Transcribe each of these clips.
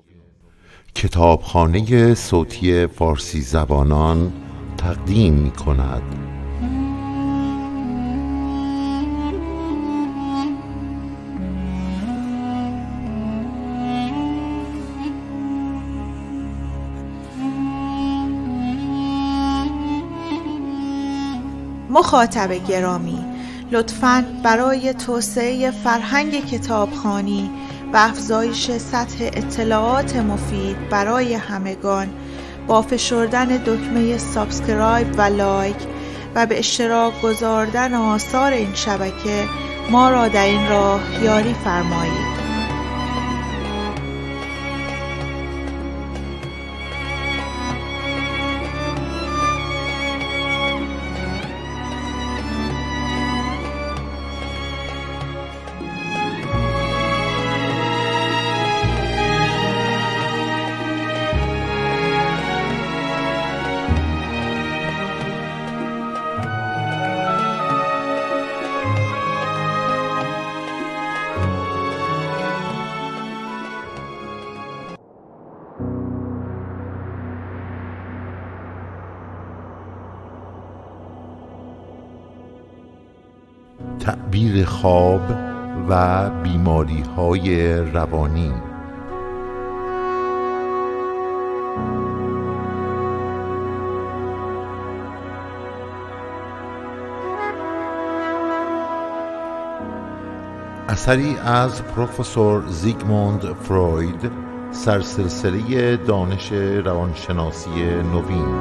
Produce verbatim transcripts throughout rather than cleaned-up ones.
کتابخانه صوتی فارسی زبانان تقدیم می کند. مخاطب گرامی، لطفاً برای توسعه فرهنگ کتابخوانی و افزایش سطح اطلاعات مفید برای همگان با فشردن دکمه سابسکرایب و لایک و به اشتراک گذاردن آثار این شبکه ما را در این راه یاری فرمایید. تعبیر خواب و بیماری‌های روانی. اثری از پروفسور زیگموند فروید، سرسلسله دانش روانشناسی نوین.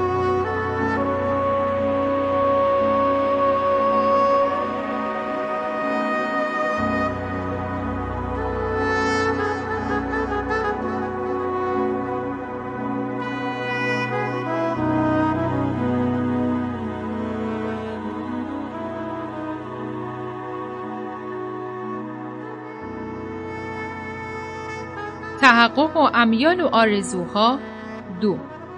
تحقق و امیال و آرزوها دو.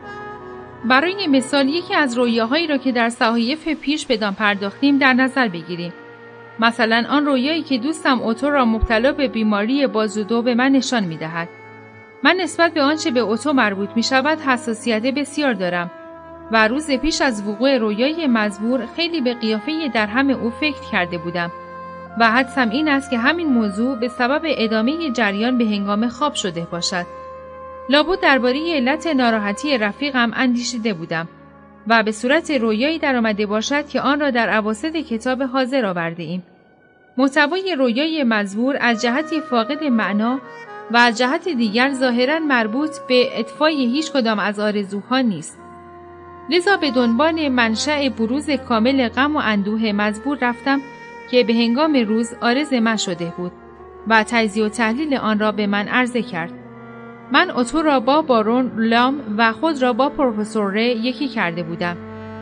برای مثال یکی از رویاهایی را که در صحایف پیش بدان پرداختیم در نظر بگیریم. مثلا آن رویایی که دوستم اوتو را مبتلا به بیماری بازودو به من نشان می‌دهد. من نسبت به آنچه به اوتو مربوط می‌شود حساسیت بسیار دارم و روز پیش از وقوع رویای مزبور خیلی به قیافه درهم او فکر کرده بودم و حدسم این است که همین موضوع به سبب ادامه جریان به هنگام خواب شده باشد. لابد درباره علت ناراحتی رفیقم اندیشیده بودم و به صورت رویایی در آمده باشد که آن را در اواسط کتاب حاضر آورده ایم. محتوای رویای مزبور از جهتی فاقد معنا و از جهت دیگر ظاهراً مربوط به اطفای هیچ کدام از آرزوها نیست. لذا به دنبال منشأ بروز کامل غم و اندوه مزبور رفتم که به هنگام روز عارض من شده بود و تجزیه و تحلیل آن را به من عرضه کرد. من اوتو را با بارون لام و خود را با پروفسور ری یکی کرده بودم.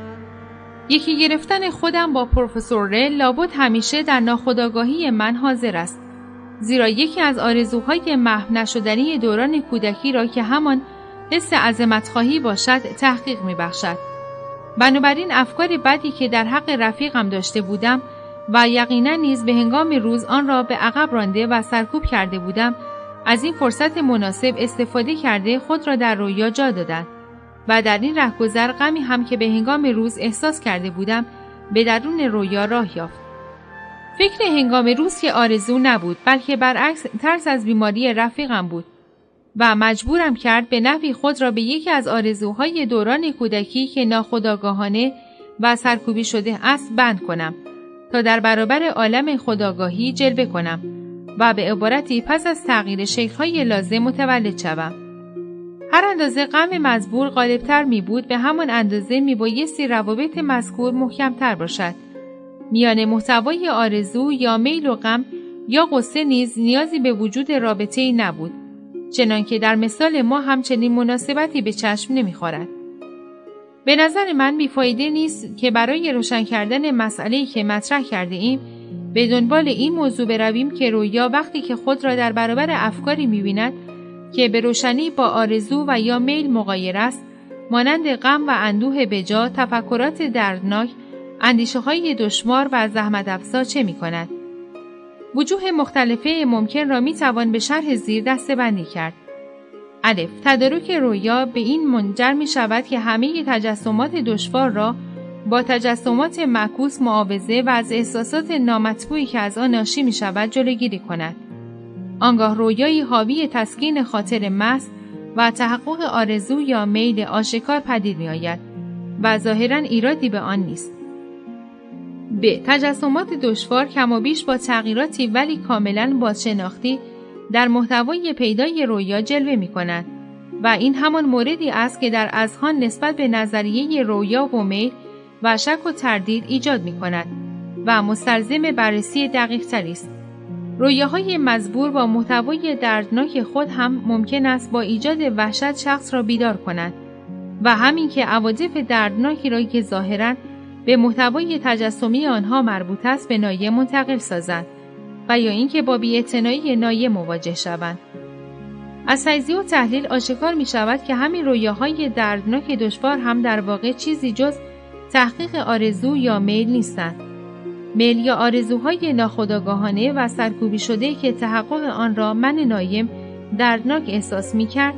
یکی گرفتن خودم با پروفسور ری لابد همیشه در ناخودآگاهی من حاضر است، زیرا یکی از آرزوهای محو نشدنی دوران کودکی را که همان حس عظمت‌خواهی باشد تحقیق می‌بخشد. بنابراین افکار بدی که در حق رفیقم داشته بودم و یقینا نیز به هنگام روز آن را به عقب رانده و سرکوب کرده بودم، از این فرصت مناسب استفاده کرده خود را در رویا جا دادند و در این رهگذر غمی هم که به هنگام روز احساس کرده بودم به درون رویا راه یافت. فکر هنگام روز که آرزو نبود، بلکه برعکس ترس از بیماری رفیقم بود و مجبورم کرد به نحوی خود را به یکی از آرزوهای دوران کودکی که ناخودآگاهانه و سرکوبی شده است بند کنم تا در برابر عالم خودآگاهی جلوه کنم و به عبارتی پس از تغییر شکل‌های لازم متولد شوم. هر اندازه غم مزبور غالب‌تر می بود، به همان اندازه می بایستی روابط مذکور محکم‌تر باشد. میان محتوای آرزو یا میل و غم یا غصه نیز نیازی به وجود رابطه‌ای نبود، چنانکه در مثال ما همچنین مناسبتی به چشم نمی‌خورد. به نظر من بیفایده نیست که برای روشن کردن مسئله‌ای که مطرح کرده ایم به دنبال این موضوع برویم که رویا وقتی که خود را در برابر افکاری می‌بیند که به روشنی با آرزو و یا میل مغایر است، مانند غم و اندوه بجا، تفکرات دردناک، اندیشه‌های دشوار و زحمت افزا چه می‌کند؟ وجوه مختلفه ممکن را می‌توان به شرح زیر دسته‌بندی کرد. الف. تدارک رویا به این منجر می شود که همه تجسمات دشوار را با تجسمات معکوس معاوضه و از احساسات نامطبوعی که از آن ناشی می شود جلوگیری کند. آنگاه رویایی حاوی تسکین خاطر مست و تحقق آرزو یا میل آشکار پدید می آید و ظاهراً ایرادی به آن نیست. ب. تجسمات دشوار کم و بیش با تغییراتی ولی کاملاً بازشناختی در محتوای پیدای رویا جلوه می کند و این همان موردی است که در اذهان نسبت به نظریه رویا و میل و شک و تردید ایجاد می کند و مستلزم بررسی دقیق تری است. رویاهای مزبور با محتوای دردناک خود هم ممکن است با ایجاد وحشت شخص را بیدار کنند و همین که عواطف دردناکی را که ظاهراً به محتوای تجسمی آنها مربوط است به نایه منتقل سازند و یا اینکه با بی‌اعتنایی نایه مواجه شوند. از تجزیه و تحلیل آشکار می شود که همین رویاهای دردناک دشوار هم در واقع چیزی جز تحقیق آرزو یا میل نیستند. میل یا آرزوهای ناخودآگاهانه و سرکوبی شده که تحقق آن را من نایم دردناک احساس می کرد،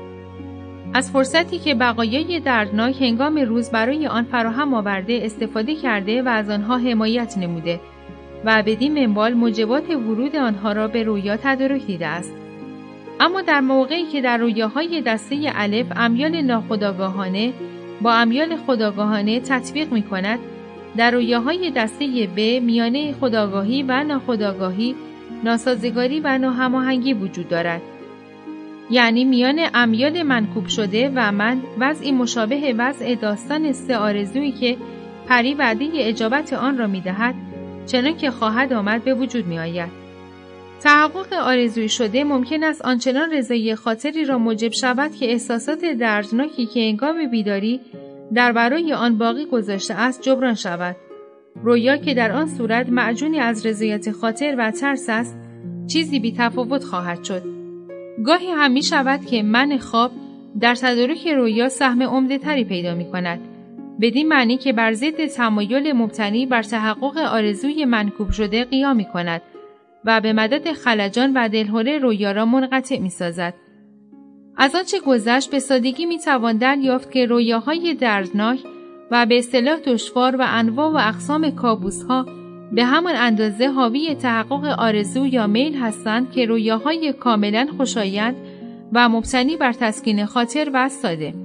از فرصتی که بقایای دردناک هنگام روز برای آن فراهم آورده استفاده کرده و از آنها حمایت نموده و بدین منوال موجبات ورود آنها را به رویا تدارک دیده است. اما در موقعی که در رویاهای دسته الف امیال ناخودآگاهانه با امیال خودآگاهانه تطبیق می کند، در رویاهای دسته ب میانه خودآگاهی و ناخودآگاهی ناسازگاری و ناهماهنگی وجود دارد. یعنی میان امیال منکوب شده و من وضعی مشابه وضع داستان سه آرزویی که پری وعده اجابت آن را می دهد چنان که خواهد آمد به وجود می آید. تحقق آرزویی شده ممکن است آنچنان رضایی خاطری را موجب شود که احساسات دردناکی که هنگام بیداری در برای آن باقی گذاشته است جبران شود. رویا که در آن صورت معجونی از رضایت خاطر و ترس است، چیزی بی تفاوت خواهد شد. گاهی هم می شود که من خواب در تدارک رویا سهم عمده تری پیدا می کند. بدین معنی که بر ضد تمایل مبتنی بر تحقق آرزوی منکوب شده قیام می کند و به مدد خلجان و دلهره رویا را منقطع می سازد. از آنچه گذشت به سادگی می توان دریافت که رویاهای دردناک و به اصطلاح دشوار و انواع و اقسام کابوس‌ها به همان اندازه حاوی تحقق آرزو یا میل هستند که رویاهای کاملا خوشایند و مبتنی بر تسکین خاطر و ساده.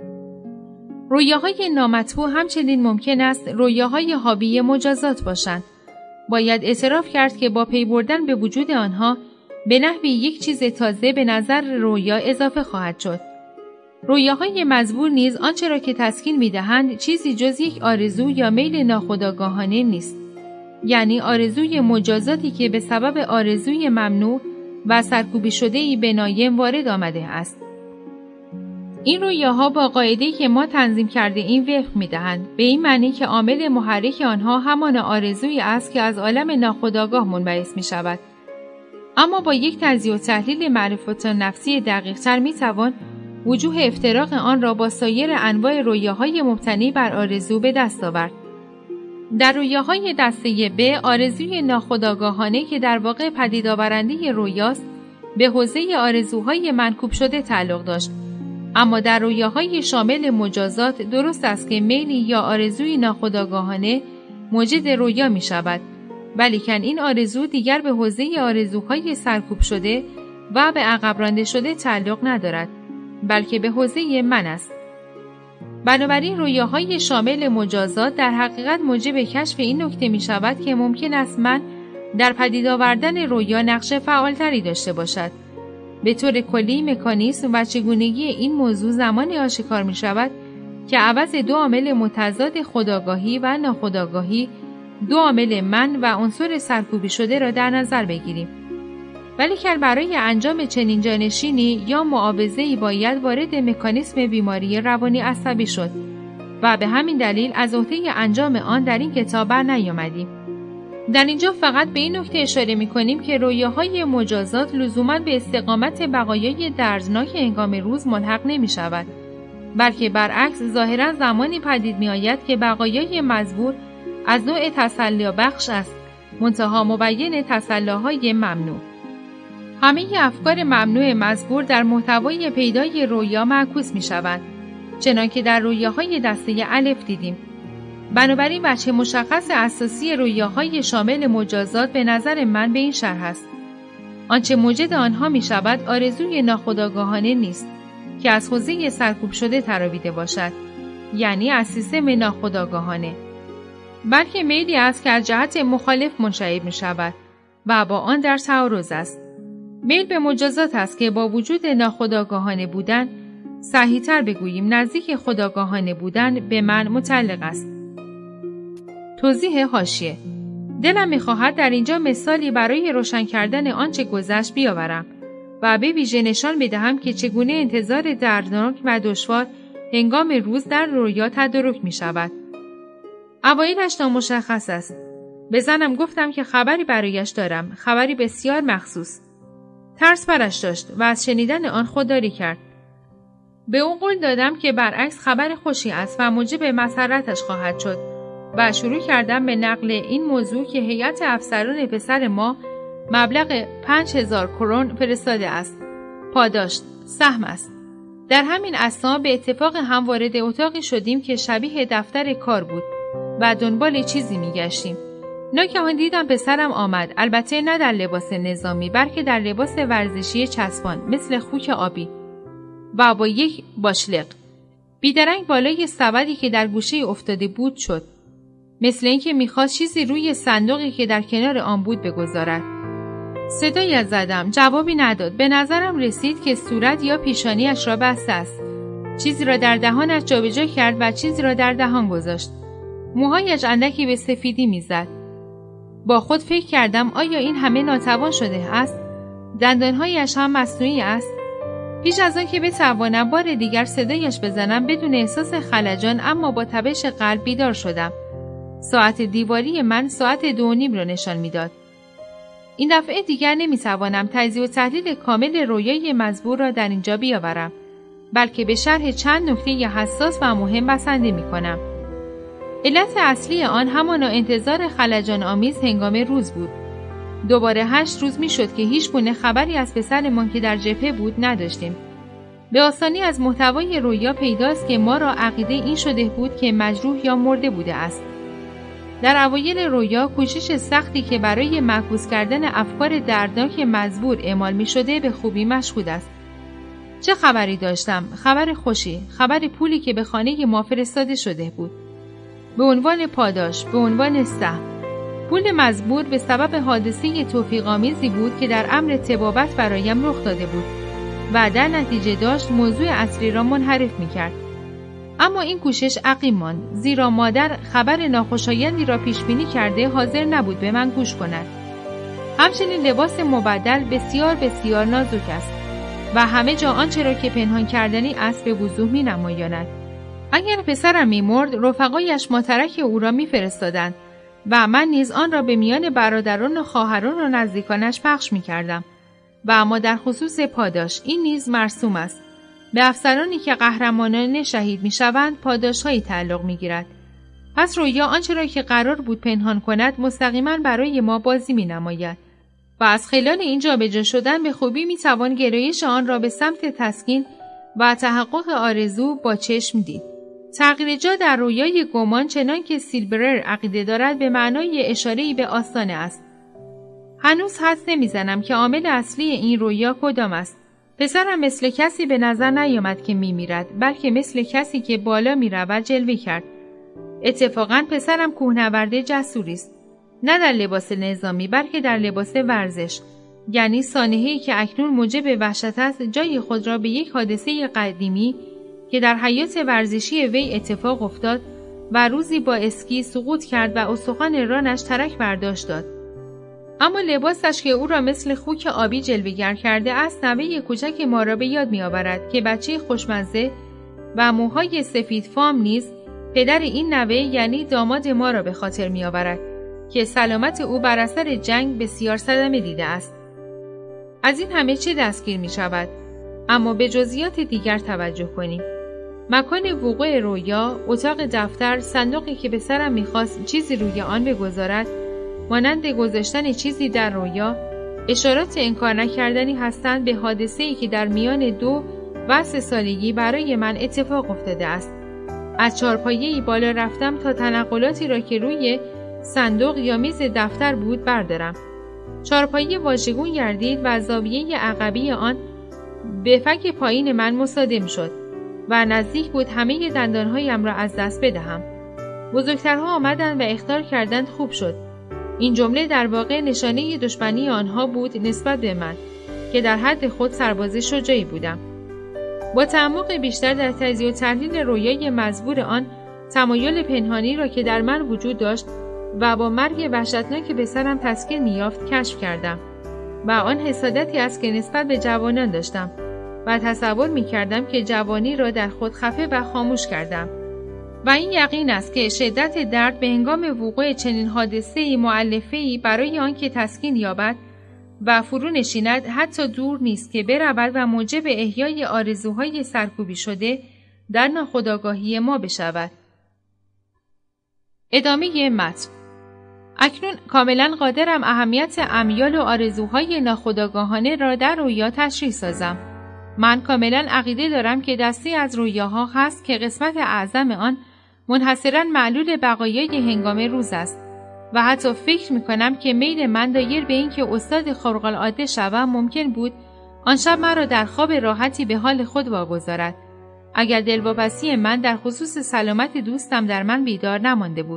رویاهای نامطبوع همچنین ممکن است رویاهای حاوی مجازات باشند. باید اعتراف کرد که با پی بردن به وجود آنها به نحوی یک چیز تازه به نظر رویا اضافه خواهد شد. رویاهای مزبور نیز آنچه را که تسکین می‌دهند چیزی جز یک آرزو یا میل ناخودآگاهانه نیست. یعنی آرزوی مجازاتی که به سبب آرزوی ممنوع و سرکوبی شده‌ای به نایم وارد آمده است. این رویاها با قاعده‌ای که ما تنظیم کرده این وفق می‌دهند، به این معنی که عامل محرک آنها همان آرزویی است که از عالم ناخودآگاه منبعث می‌شود. اما با یک تجزیه و تحلیل معرفت نفسی دقیق‌تر می‌توان وجوه افتراق آن را با سایر انواع رویاهای مبتنی بر آرزو به دست آورد. در رویاهای دسته ب آرزوی ناخودآگاهانه که در واقع پدید آورنده رویاست به حوزه آرزوهای منکوب شده تعلق داشت. اما در رویاهای شامل مجازات درست است که میلی یا آرزوی ناخودآگاهانه موجد رویا می شود، ولیکن این آرزو دیگر به حوزه آرزوهای سرکوب شده و به عقب رانده شده تعلق ندارد، بلکه به حوزه من است. بنابراین رویاهای شامل مجازات در حقیقت موجب کشف این نکته می شود که ممکن است من در پدید آوردن رویا نقش فعالتری داشته باشد. به طور کلی مکانیسم و چگونگی این موضوع زمانی آشکار می شود که عوض دو عامل متضاد خودآگاهی و ناخودآگاهی دو عامل من و عنصر سرکوبی شده را در نظر بگیریم. ولیکن برای انجام چنین جانشینی یا معاوضه‌ای باید وارد مکانیسم بیماری روانی عصبی شد و به همین دلیل از عهده انجام آن در این کتاب برنیامدیم. در اینجا فقط به این نکته اشاره می‌کنیم که رویاهای مجازات لزوماً به استقامت بقایای دردناک هنگام روز ملحق نمی‌شود، بلکه برعکس ظاهراً زمانی پدید می‌آید که بقایای مزبور از نوع تسلی بخش است، منتها مبین تسلی‌های ممنوع. همه افکار ممنوع مزبور در محتوای پیدای رویا معکوس می شوند، چنانکه در رویاهای دسته الف دیدیم. بنابراین وجه مشخص اساسی رویاهای شامل مجازات به نظر من به این شرح است: آنچه موجد آنها می شود آرزوی ناخودآگاهانه نیست که از حوزه سرکوب شده تراویده باشد، یعنی از سیستم ناخودآگاهانه، بلکه میلی است که از جهت مخالف منشعب می شود و با آن در تعارض است. میل به مجازات است که با وجود ناخودآگاهانه بودن، صحیح‌تر بگوییم نزدیک خودآگاهانه بودن، به من متعلق است. توضیح حاشیه: دلم می‌خواهد در اینجا مثالی برای روشن کردن آنچه گذشت بیاورم و به ویژه نشان بدهم که چگونه انتظار دردناک و دشوار هنگام روز در رویا تدارک می‌شود. اوایلش نامشخص است. به زنم گفتم که خبری برایش دارم، خبری بسیار مخصوص. ترس برش داشت و از شنیدن آن خودداری کرد. به او قول دادم که برعکس خبر خوشی است و موجب مسرتش خواهد شد و شروع کردم به نقل این موضوع که هیئت افسران پسر ما مبلغ پنج هزار کرون فرستاده است. پاداش سهم است. در همین اثنا به اتفاق هم وارد اتاقی شدیم که شبیه دفتر کار بود و دنبال چیزی میگشتیم. ناگهان دیدم پسرم آمد، البته نه در لباس نظامی بلکه در لباس ورزشی چسبان مثل خوک آبی و با یک باشلق. بیدرنگ بالای سبدی که در گوشه افتاده بود شد، مثل اینکه میخواست چیزی روی صندوقی که در کنار آن بود بگذارد. صدایی زدم، جوابی نداد. به نظرم رسید که صورت یا پیشانیش را بسته است. چیزی را در دهانش جابجا کرد و چیزی را در دهان گذاشت. موهایش اندکی به سفیدی میزد. با خود فکر کردم آیا این همه ناتوان شده است؟ دندانهایش هم مصنوعی است؟ پیش از آن که بتوانم بار دیگر صدایش بزنم بدون احساس خلجان اما با تپش قلب بیدار شدم. ساعت دیواری من ساعت دو و نیم را نشان میداد. این دفعه دیگر نمیتوانم تجزیه و تحلیل کامل رویای مزبور را در اینجا بیاورم، بلکه به شرح چند نکته حساس و مهم بسنده میکنم. علت اصلی آن همان انتظار خلجان آمیز هنگام روز بود. دوباره هشت روز می شد که هیچ گونه خبری از پسرمان که در جبهه بود نداشتیم. به آسانی از محتوای رویا پیداست که ما را عقیده این شده بود که مجروح یا مرده بوده است. در اوایل رویا کوشش سختی که برای معکوس کردن افکار دردناک مزبور اعمال می شده به خوبی مشهود است. چه خبری داشتم؟ خبر خوشی، خبر پولی که به خانه ما فرستاده شده بود. به عنوان پاداش، به عنوان سهم. پول مزبور به سبب حادثه توفیق‌آمیزی بود که در امر طبابت برایم رخ داده بود و در نتیجه داشت موضوع اصلی را منحرف می‌کرد. اما این کوشش عقیم ماند، زیرا مادر خبر ناخوشایندی را پیش بینی کرده حاضر نبود به من گوش کند. همچنین لباس مبدل بسیار بسیار نازک است و همه جا آنچه را که پنهان کردنی است به وضوح می‌نمایاند. اگر پسرم می‌مرد، رفقایش ماترک او را می‌فرستادند و من نیز آن را به میان برادران و خواهران و نزدیکانش پخش می‌کردم. و اما در خصوص پاداش این نیز مرسوم است. به افسرانی که قهرمانانه شهید می‌شوند پاداش‌هایی تعلق می‌گیرد. پس رویا آنچه را که قرار بود پنهان کند مستقیما برای ما بازی می‌نماید و از خلال این جابجا شدن به خوبی می‌توان گرایش آن را به سمت تسکین و تحقق آرزو با چشم دید. تغییر جا در رویای گمان چنان که سیلبرر عقیده دارد به معنای اشاره‌ای به آستانه است. هنوز حدس نمیزنم که عامل اصلی این رویا کدام است. پسرم مثل کسی به نظر نیامد که میمیرد، بلکه مثل کسی که بالا میرود جلوه کرد. اتفاقاً پسرم کوهنورد جسوری است، نه در لباس نظامی بلکه در لباس ورزش، یعنی سانحه‌ای که اکنون موجب وحشت است جای خود را به یک حادثه قدیمی که در حیات ورزشی وی اتفاق افتاد و روزی با اسکی سقوط کرد و استخوان رانش ترک برداشت داد. اما لباسش که او را مثل خوک آبی جلوه‌گر کرده است نوه کوچک ما را به یاد می‌آورد که بچه خوشمزه و موهای سفید فام نیز پدر این نوه یعنی داماد ما را به خاطر می‌آورد که سلامت او بر اثر جنگ بسیار صدمه دیده است. از این همه چه دستگیر می‌شود؟ اما به جزئیات دیگر توجه کنیم. مکان وقوع رویا، اتاق دفتر، صندوقی که به سرم می‌خواست چیزی روی آن بگذارد، مانند گذاشتن چیزی در رویا اشارات انکار نکردنی هستند به حادثه‌ای که در میان دو و سه سالگی برای من اتفاق افتاده است. از چهارپایه‌ای بالا رفتم تا تنقلاتی را که روی صندوق یا میز دفتر بود بردارم. چهارپایه واژگون گردید و زاویه عقبی آن به فک پایین من مصادم شد و نزدیک بود همه دندانهایم را از دست بدهم. بزرگترها آمدند و اخطار کردند خوب شد. این جمله در واقع نشانه دشمنی آنها بود نسبت به من که در حد خود سرباز شجاعی بودم. با تعمق بیشتر در تجزیه و تحلیل رویای مزبور آن تمایل پنهانی را که در من وجود داشت و با مرگ وحشتناک به سرم تسکین یافت کشف کردم و آن حسادتی است که نسبت به جوانان داشتم و تصور می کردم که جوانی را در خود خفه و خاموش کردم و این یقین است که شدت درد به هنگام وقوع چنین حادثه‌ای مؤلفه‌ای برای آن که تسکین یابد و فرو نشیند حتی دور نیست که برود و موجب احیای آرزوهای سرکوبی شده در ناخودآگاهی ما بشود. ادامه متن. اکنون کاملا قادرم اهمیت امیال و آرزوهای ناخودآگاهانه را در رویا تشریح سازم. من کاملا عقیده دارم که دستی از رویاها هست که قسمت اعظم آن منحصراً معلول بقایای هنگام روز است و حتی فکر میکنم که میل من دایر به این که استاد خارق‌العاده شوم ممکن بود آن شب مرا در خواب راحتی به حال خود واگذارد اگر دلواپسی من در خصوص سلامت دوستم در من بیدار نمانده بود.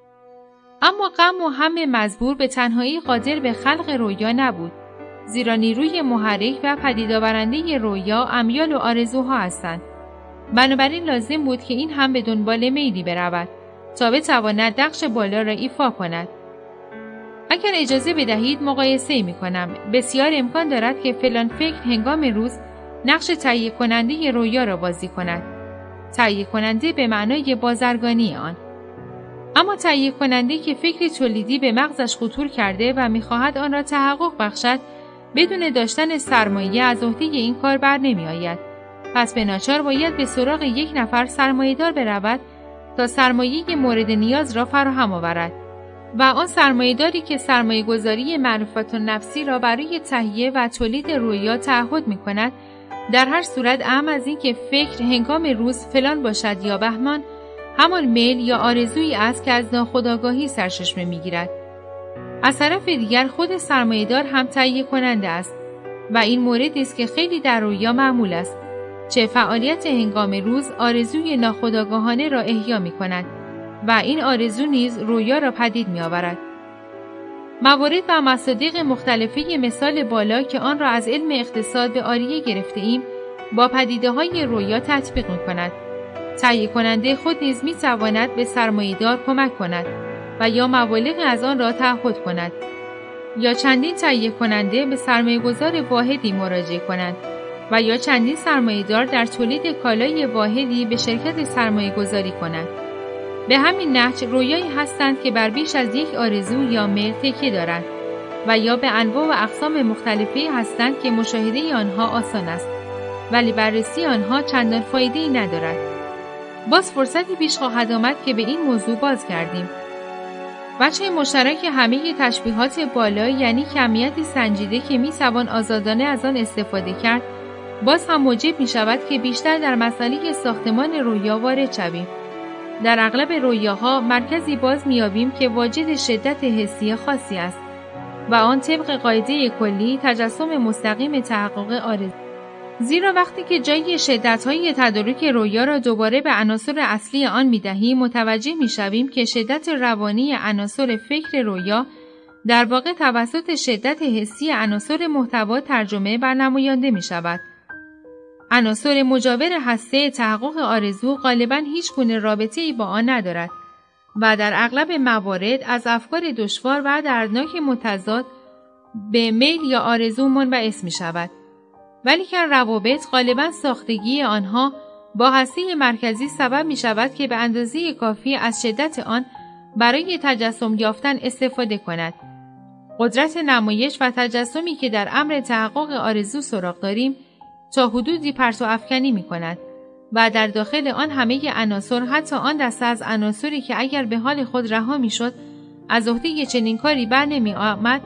اما غم و هم مزبور به تنهایی قادر به خلق رویا نبود، زیرا نیروی محرک و پدیدآورنده رویا امیال و آرزوها هستند. بنابراین لازم بود که این هم به دنبال میلی برود تا بتواند نقش بالا را ایفا کند. اگر اجازه بدهید مقایسه می کنم. بسیار امکان دارد که فلان فکر هنگام روز نقش تهیه کننده رویا را بازی کند. تهیه کننده به معنای بازرگانی آن. اما تهیه کننده که فکری تولیدی به مغزش خطور کرده و می‌خواهد آن را تحقق بخشد بدون داشتن سرمایه از عهده این کار بر نمی آید. پس به ناچار باید به سراغ یک نفر سرمایه‌دار برود تا سرمایه مورد نیاز را فراهم آورد و آن سرمایه‌داری که سرمایه‌گذاری معرفت النفسی را برای تهیه و تولید رویا تعهد می‌کند در هر صورت اهم از این که فکر هنگام روز فلان باشد یا بهمان همان میل یا آرزویی است که از ناخودآگاهی سرچشمه می‌گیرد. از طرف دیگر خود سرمایه‌دار هم تهیه کننده است و این موردی است که خیلی در رویا معمول است. چه فعالیت هنگام روز آرزوی ناخودآگاهانه را احیا می‌کند و این آرزو نیز رویا را پدید می‌آورد. موارد و مصادیق مختلفه مثال بالا که آن را از علم اقتصاد به عاریه گرفته ایم با پدیده‌های رویا تطبیق می‌کند. تهیه کننده خود نیز می‌تواند به سرمایه‌دار کمک کند و یا مبالغ از آن را تعهد کند یا چندین تهیه کننده به سرمایه‌گذار واحدی مراجعه کنند و یا چندین سرمایه‌دار در تولید کالای واحدی به شرکت سرمایه‌گذاری کنند. به همین نحو رویایی هستند که بر بیش از یک آرزو یا میل تکیه دارند و یا به انواع و اقسام مختلفی هستند که مشاهده آنها آسان است ولی بررسی آنها چندان فایده‌ای ندارد. باز فرصتی پیش خواهد آمد که به این موضوع باز کردیم. وجه مشترک همه تشبیهات بالا یعنی کمیتی سنجیده که می توان آزادانه از آن استفاده کرد باز هم موجب می شود که بیشتر در مسئله ساختمان رویا وارد شویم. در اغلب رویاها مرکزی باز می‌یابیم که واجد شدت حسی خاصی است و آن طبق قاعده کلی تجسم مستقیم تحقق آرزو. زیرا وقتی که جای شدت‌های تدارک رویا را دوباره به عناصر اصلی آن می‌دهیم متوجه می‌شویم که شدت روانی عناصر فکر رویا در واقع توسط شدت حسی عناصر محتوا ترجمه بر نماینده می‌شود. عناصر مجاور هسته تحقق آرزو غالباً هیچ گونه رابطه‌ای با آن ندارد و در اغلب موارد از افکار دشوار و دردناک متضاد به میل یا آرزو منبعث می‌شود. ولی که روابط غالباً ساختگی آنها با هسته مرکزی سبب می‌شود که به اندازه کافی از شدت آن برای تجسم یافتن استفاده کند. قدرت نمایش و تجسمی که در امر تحقق آرزو سراغ داریم تا حدودی پرت و افکنی می کند و در داخل آن همه عناصر حتی آن دسته از عناصری که اگر به حال خود رها می شد از عهده چنین کاری بر نمی آمد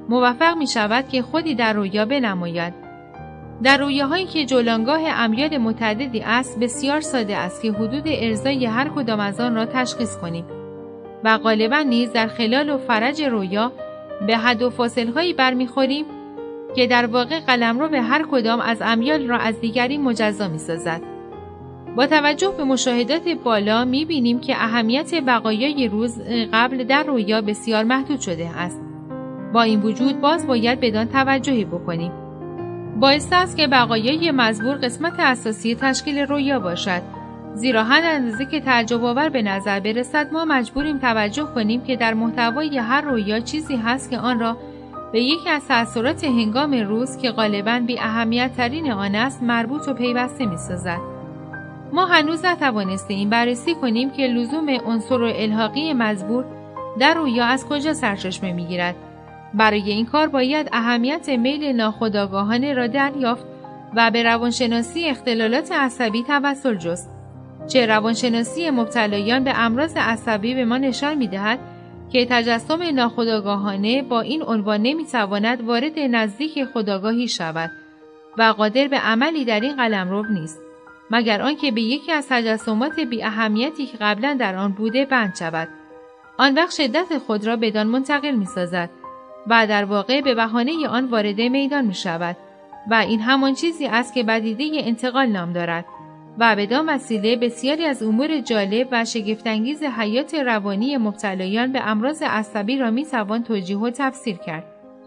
موفق می شود که خودی در رویا بنماید. در رویاهایی که جولانگاه امیال متعددی است بسیار ساده است که حدود ارضای هر کدام از آن را تشخیص کنیم و غالبا نیز در خلال و فرج رویا به حد و فاصلهایی برمیخوریم که در واقع قلمرو به هر کدام از امیال را از دیگری مجزا می سازد. با توجه به مشاهدات بالا می بینیم که اهمیت بقایای روز قبل در رویا بسیار محدود شده است. با این وجود باز باید بدان توجهی بکنیم. باعث است که بقایای مزبور قسمت اساسی تشکیل رویا باشد. زیرا هر اندازه که تعجب آور به نظر برسد ما مجبوریم توجه کنیم که در محتوای هر رویا چیزی هست که آن را به یکی از تأثیرات هنگام روز که غالباً بی اهمیت ترین آن است مربوط و پیوسته می سازد. ما هنوز نتوانستیم بررسی کنیم که لزوم عنصر الحاقی مزبور در رویا از کجا سرچشمه می گیرد. برای این کار باید اهمیت میل ناخودآگاهانه را دریافت و به روانشناسی اختلالات عصبی توسل جست. چه روانشناسی مبتلایان به امراض عصبی به ما نشان می‌دهد که تجسم ناخودآگاهانه با این عنوان نمی‌تواند وارد نزدیک خودآگاهی شود و قادر به عملی در این قلمرو نیست مگر آنکه به یکی از تجسمات بی اهمیتی که قبلا در آن بوده بند شود. آن وقت شدت خود را بدان منتقل می‌سازد و در واقع به بهانه آن وارد میدان می‌شود و این همان چیزی است که بدیده انتقال نام دارد و بدان وسیله بسیاری از امور جالب و شگفت‌انگیز حیات روانی مبتلایان به امراض عصبی را می‌توان توجیه و تفسیر کرد.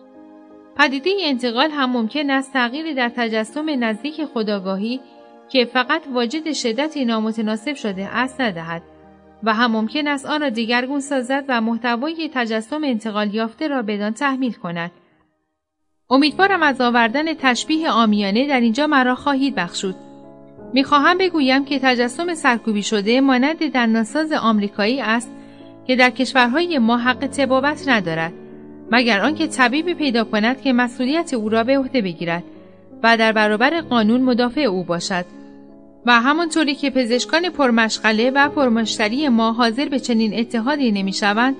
پدیده انتقال هم ممکن است تغییری در تجسم نزدیک خودآگاهی که فقط واجد شدتی نامتناسب شده است ندهد و هم ممکن است آن را دیگرگون سازد و محتوای تجسم انتقال یافته را بدان تحمیل کند. امیدوارم از آوردن تشبیه عامیانه در اینجا مرا خواهید بخشود. میخواهم بگویم که تجسم سرکوبی شده مانند دندانساز آمریکایی است که در کشورهای ما حق طبابت ندارد مگر آنکه طبیبی پیدا کند که مسئولیت او را به عهده بگیرد و در برابر قانون مدافع او باشد و همانطوری که پزشکان پرمشغله و پرمشتری ما حاضر به چنین اتحادی نمیشوند،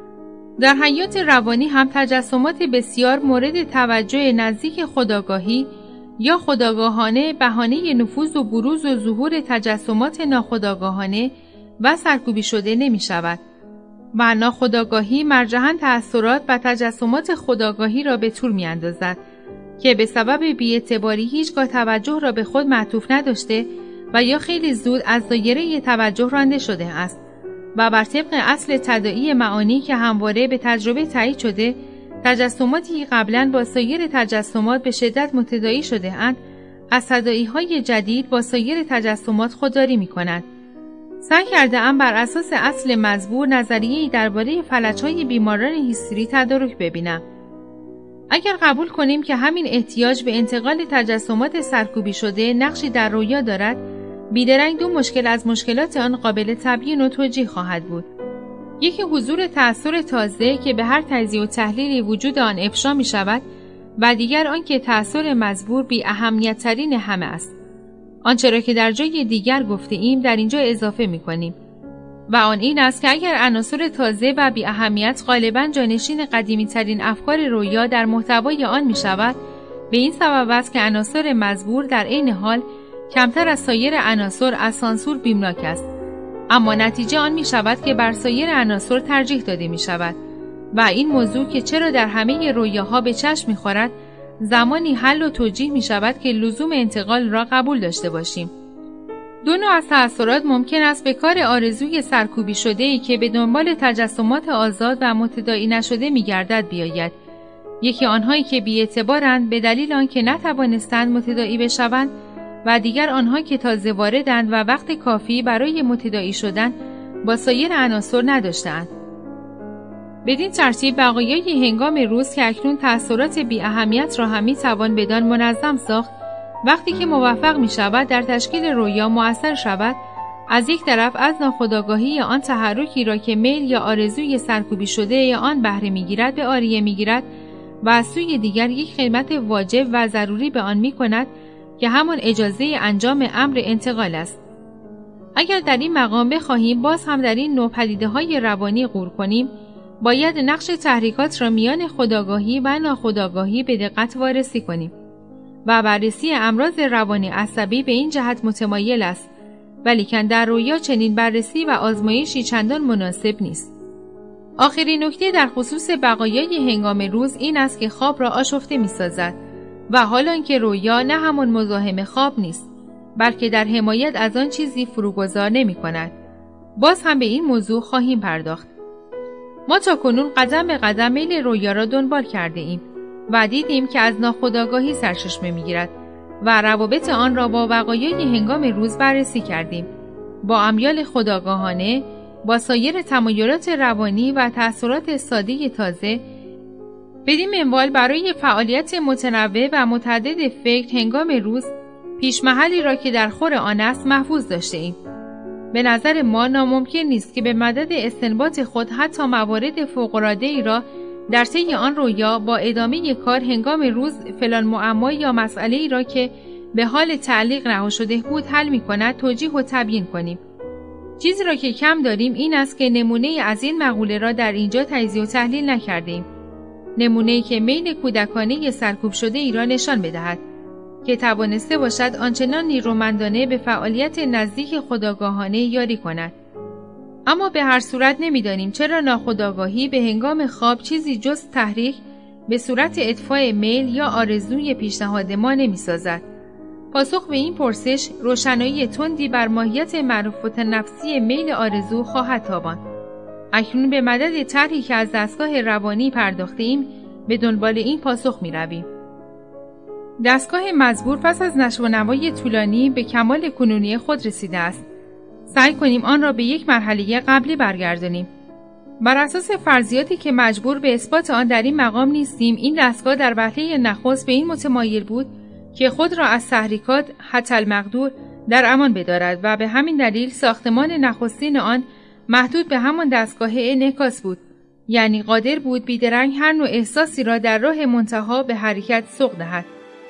در حیات روانی هم تجسمات بسیار مورد توجه نزدیک خودآگاهی یا خودآگاهانه بهانه نفوذ و بروز و ظهور تجسمات ناخودآگاهانه و سرکوبی شده نمی شود و ناخودآگاهی مرجحاً تأثیرات و تجسمات خودآگاهی را به طور می اندازد که به سبب بی‌اعتباری هیچگاه توجه را به خود معطوف نداشته و یا خیلی زود از دایره توجه رانده شده است و بر طبق اصل تداعی معانی که همواره به تجربه تایید شده تجسماتی قبلا با سایر تجسمات به شدت متداعی شده اند از تداعی‌های جدید با سایر تجسمات خودداری می‌کنند. سعی کرده ام بر اساس اصل مزبور نظریه‌ای درباره فلج‌های بیماران هیستری تدارک ببینم. اگر قبول کنیم که همین احتیاج به انتقال تجسمات سرکوبی شده نقشی در رویا دارد، بیدرنگ دو مشکل از مشکلات آن قابل تبیین و توجیه خواهد بود. یکی حضور تأثیر تازه که به هر تجزیه و تحلیلی وجود آن افشا می شود و دیگر آنکه تأثیر مزبور بی اهمیت ترین همه است. آنچه را که در جای دیگر گفته ایم در اینجا اضافه می کنیم و آن این است که اگر عناصر تازه و بی اهمیت غالباً جانشین قدیمی ترین افکار رویا در محتوای آن می شود، به این سبب است که عناصر مزبور در عین حال کمتر از سایر عناصر از سانسور بیمناک است، اما نتیجه آن می شود که بر سایر عناصر ترجیح داده می شود و این موضوع که چرا در همه رویاها به چشم می خورد زمانی حل و توجیه می شود که لزوم انتقال را قبول داشته باشیم. دو نوع از تأثیرات ممکن است به کار آرزوی سرکوبی شده‌ای که به دنبال تجسمات آزاد و متداعی نشده می گردد بیاید. یکی آنهایی که بی‌اعتبارند به دلیل آنکه نتوانستند متداعی بشوند و دیگر آنها که تازه واردند و وقت کافی برای متداعی شدن با سایر عناصر نداشتند. بدین ترتیب بقایای هنگام روز که اکنون تأثیرات بی اهمیت را هم می توان بدان منظم ساخت، وقتی که موفق می شود در تشکیل رویا مؤثر شود، از یک طرف از ناخودآگاهی آن تحرکی را که میل یا آرزوی سرکوبی شده یا آن بهره می گیرد به آریه می گیرد و از سوی دیگر یک خدمت واجب و ضروری به آن می کند که همان اجازه انجام امر انتقال است. اگر در این مقام بخواهیم باز هم در این نوع پدیده‌های روانی غور کنیم، باید نقش تحریکات را میان خودآگاهی و ناخودآگاهی به دقت وارسی کنیم و بررسی امراض روانی عصبی به این جهت متمایل است، ولیکن در رویا چنین بررسی و آزمایشی چندان مناسب نیست. آخرین نکته در خصوص بقایای هنگام روز این است که خواب را آشفته می‌سازد و حالان که رویا نه همان مزاحم خواب نیست، بلکه در حمایت از آن چیزی فروگذار نمی‌کند. باز هم به این موضوع خواهیم پرداخت. ما تاکنون قدم به قدم میل رویا را دنبال کرده ایم و دیدیم که از ناخودآگاهی سرچشمه می‌گیرد و روابط آن را با بقایای هنگام روز بررسی کردیم. با امیال خودآگاهانه، با سایر تمایلات روانی و تأثیرات ساده تازه، بدین منوال برای فعالیت متنوع و متعدد فکر هنگام روز پیشمحلی را که در خور آن است محفوظ داشته ایم. به نظر ما ناممکن نیست که به مدد استنباط خود حتی موارد فوق‌العاده‌ای را در طی آن رویا با ادامه کار هنگام روز فلان معما یا مسئله‌ای را که به حال تعلیق رها شده بود حل می‌کند توجیه و تبیین کنیم. چیزی را که کم داریم این است که نمونه از این مقوله را در اینجا تجزیه و تحلیل نکردیم. نمونه‌ای که میل کودکانه سرکوب شده ای را نشان بدهد که توانسته باشد آنچنان نیرومندانه به فعالیت نزدیک خودآگاهانه یاری کند. اما به هر صورت نمی‌دانیم چرا ناخودآگاهی به هنگام خواب چیزی جز تحریک به صورت اطفاء میل یا آرزوی پیشنهاد ما نمی‌سازد. پاسخ به این پرسش روشنایی تندی بر ماهیت معرفت نفسی میل آرزو خواهد تاباند. اکنون به مدد طرحی که از دستگاه روانی پرداخته ایم به دنبال این پاسخ می‌رویم. دستگاه مزبور پس از نشو و نمای طولانی به کمال کنونی خود رسیده است. سعی کنیم آن را به یک مرحله قبلی برگردانیم. بر اساس فرضیاتی که مجبور به اثبات آن در این مقام نیستیم، این دستگاه در وهله نخست به این متمایل بود که خود را از تحریکات حتی المقدور در امان بدارد و به همین دلیل ساختمان نخستین آن محدود به همان دستگاه انعکاس بود، یعنی قادر بود بیدرنگ هر نوع احساسی را در راه منتها به حرکت سوق دهد.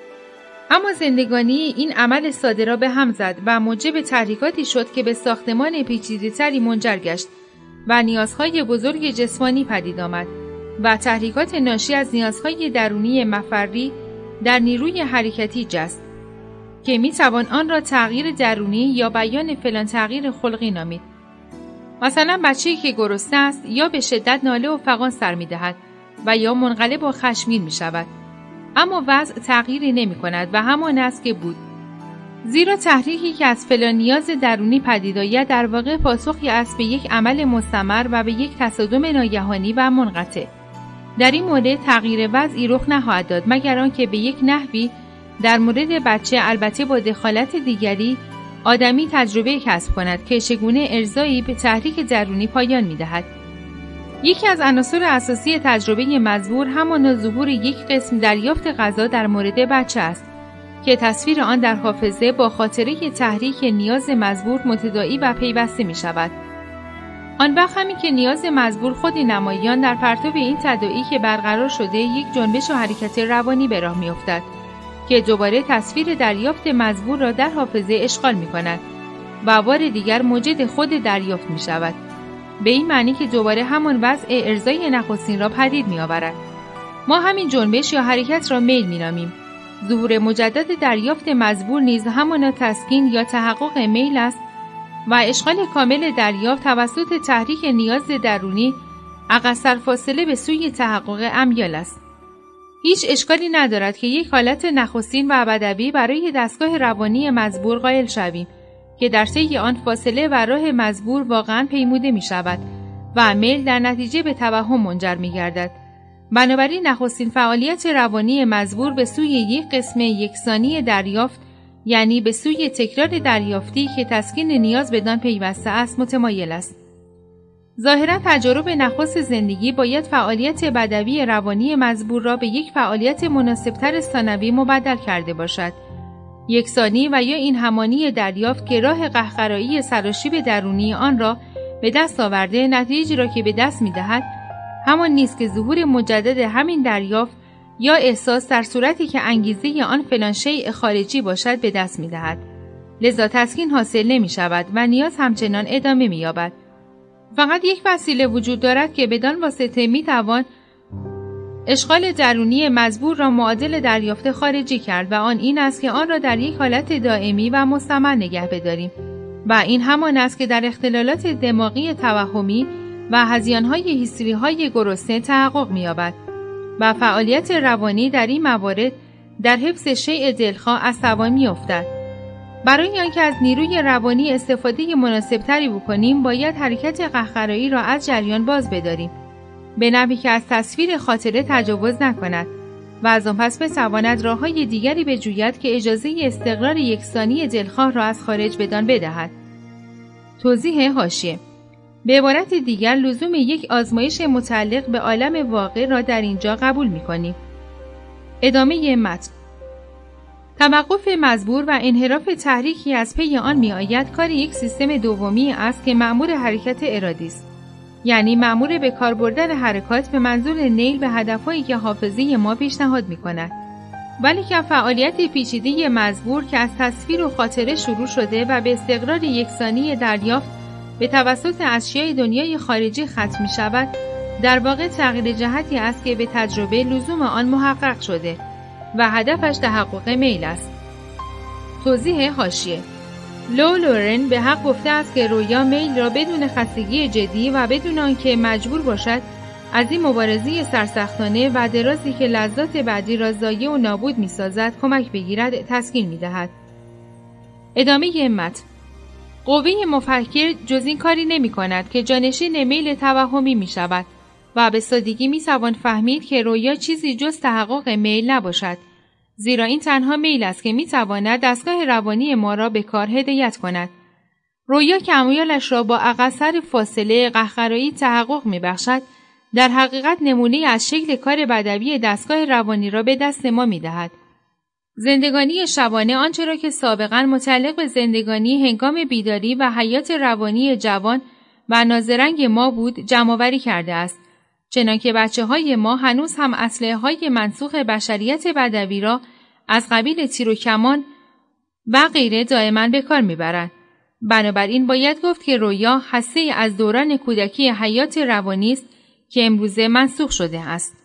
اما زندگانی این عمل ساده را به هم زد و موجب تحریکاتی شد که به ساختمان پیچیده‌تری منجر گشت و نیازهای بزرگ جسمانی پدید آمد و تحریکات ناشی از نیازهای درونی مفری در نیروی حرکتی جست که می توان آن را تغییر درونی یا بیان فلان تغییر خلقی نامید. مثلا بچه‌ای که گرسنه است یا به شدت ناله و فغان سر می دهد و یا منقلب و خشمگین می شود، اما وضع تغییری نمی کند و همان است که بود. زیرا تحریکی که از فلان نیاز درونی پدید آید در واقع پاسخی است به یک عمل مستمر و به یک تصادم ناگهانی و منقطع. در این مورد تغییر وضعی رخ نخواهد داد مگر آنکه به یک نحوی در مورد بچه، البته با دخالت دیگری، آدمی تجربه کسب کند که چگونه ارضایی به تحریک درونی پایان می‌دهد. یکی از عناصر اساسی تجربه مزبور همان ظهور یک قسم دریافت غذا در مورد بچه است که تصویر آن در حافظه با خاطره تحریک نیاز مزبور متداعی و پیوسته می شود. آن وقت همین که نیاز مزبور خودی نمایان در پرتو این تداعی که برقرار شده یک جنبش و حرکت روانی به راه می افتد که دوباره تصویر دریافت مزبور را در حافظه اشغال می کند و بار دیگر موجد خود دریافت می شود، به این معنی که دوباره همان وضع ارضای نخستین را پدید می آورد. ما همین جنبش یا حرکت را میل می نامیم. ظهور مجدد دریافت مزبور نیز همان تسکین یا تحقق میل است و اشغال کامل دریافت توسط تحریک نیاز درونی اقصر فاصله به سوی تحقق امیال است. هیچ اشکالی ندارد که یک حالت نخستین و ابدی برای دستگاه روانی مزبور قائل شویم که در طی آن فاصله و راه مزبور واقعا پیموده می شود و میل در نتیجه به توهم منجر می گردد. بنابراین نخستین فعالیت روانی مزبور به سوی یک قسم یکسانی دریافت، یعنی به سوی تکرار دریافتی که تسکین نیاز بدان پیوسته است، متمایل است. ظاهرا تجارب نخست زندگی باید فعالیت بدوی روانی مزبور را به یک فعالیت مناسبتر ثانوی مبدل کرده باشد. یکسانی و یا این همانی دریافت که راه قهقرایی سراشیب درونی آن را به دست آورده، نتیجه را که به دست می دهد همان نیست که ظهور مجدد همین دریافت یا احساس در صورتی که انگیزه آن فلان شیء خارجی باشد به دست می دهد. لذا تسکین حاصل نمی شود و نیاز همچنان ادامه می یابد. فقط یک وسیله وجود دارد که بدان واسطه می توان اشغال درونی مزبور را معادل دریافت خارجی کرد و آن این است که آن را در یک حالت دائمی و مستمر نگه بداریم و این همان است که در اختلالات دماغی توهمی و هذیان‌های هیستری‌های گرسنه تحقق می‌یابد و فعالیت روانی در این موارد در حفظ شیء دلخواه از توان می‌افتد. برای آنکه از نیروی روانی استفاده مناسبتری بکنیم باید حرکت قهقرایی را از جریان باز بداریم به نحوی که از تصویر خاطره تجاوز نکند و از آن پس بتواند راه‌های دیگری بجوید که اجازه استقرار یکسانی دلخواه را از خارج بدان بدهد. توضیح حاشیه: به عبارت دیگر لزوم یک آزمایش متعلق به عالم واقع را در اینجا قبول می‌کنیم. ادامه متن. توقف مزبور و انحراف تحریکی از پی آن می‌آید کار یک سیستم دومی است که مأمور حرکت ارادی است، یعنی مأمور به کار بردن حرکات به منظور نیل به هدفهایی که حافظه ما پیشنهاد می‌کند. ولی که فعالیت پیچیده مزبور که از تصویر و خاطره شروع شده و به استقرار یکسانی دریافت به توسط اشیای دنیای خارجی ختم می شود، در واقع تغییر جهتی است که به تجربه لزوم آن محقق شده و هدفش تحقق میل است. توضیح حاشیه: لو لورن به حق گفته است که رویا میل را بدون خستگی جدی و بدون آنکه مجبور باشد از این مبارزه سرسختانه و درازی که لذات بعدی را ضایع و نابود می سازد کمک بگیرد تسکین می دهد. ادامه متن. قوه مفکر جز این کاری نمی کند که جانشین میل توهمی می شود و به سادگی می توان فهمید که رویا چیزی جز تحقق میل نباشد، زیرا این تنها میل است که می تواند دستگاه روانی ما را به کار هدایت کند. رویا که امیالش را با اقصر فاصله قهقرایی تحقق می بخشد، در حقیقت نمونه از شکل کار بدوی دستگاه روانی را به دست ما می دهد. زندگانی شبانه آنچه را که سابقاً متعلق به زندگانی هنگام بیداری و حیات روانی جوان و نازرنگ ما بود جمع‌آوری کرده است، چنانکه بچه های ما هنوز هم اسلحه های منسوخ بشریت بدوی را از قبیل تیر و کمان و غیره دائما به کار میبرند. بنابراین باید گفت که رویا هسته از دوران کودکی حیات روانی است که امروزه منسوخ شده است.